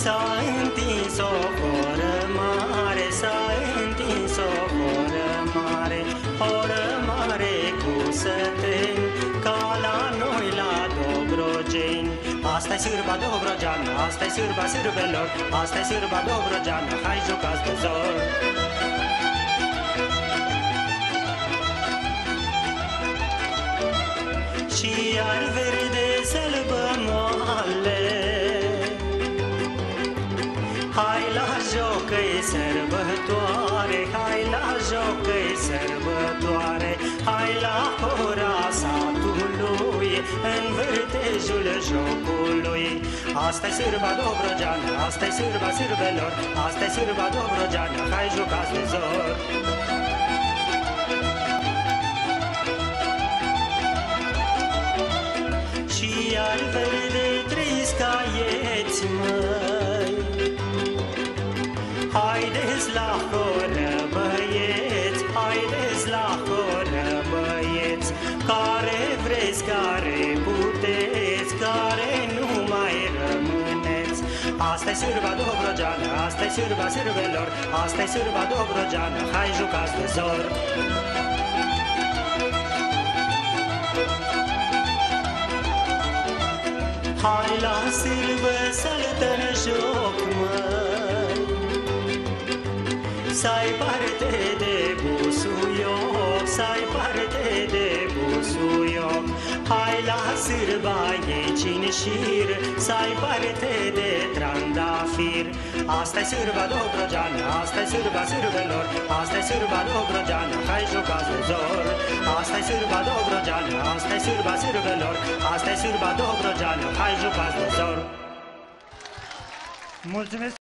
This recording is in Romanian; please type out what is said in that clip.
S-a întins o horă mare, s-a întins o horă mare cu săteni, ca la noi la Dobrogeni. Asta-i sârba dobrogeană, asta-i sârba sârbelor, asta-i sârba dobrogeană, hai jucați de zor. Și iar verde sălbă moale, hai la joc că-i sărbătoare, hai la joc că-i sărbătoare, hai la hora satului, în vârtejul jocului. Asta-i sârba dobrogeană, asta-i sârba sârbelor, asta-i sârba dobrogeană, hai jucați de zor. Și al verde-i trei scaieți, măi, haideți la horă, băieți, haideți la horă, băieți, care vreți, care puteți, care nu mai rămâneți. Asta-i sârba dobrogeană, asta-i sârba sârbelor, asta-i sârba dobrogeană, hai jucați de zor. Hai la sârbă să-l dă-n joc, măi, să-ai parte de busuioc, să-ai parte de busuioc. Hai la sârba ei cinșir, să-ai parte de trandafir. Asta-i sârba dobrogeană, asta-i sârba sârbelor, asta-i sârba dobrogeană, hai jucați de zor. Asta-i sârba dobrogeană, asta-i sârba sârbelor, asta-i sârba dobrogeană, hai jucați de zor. Mulțumesc!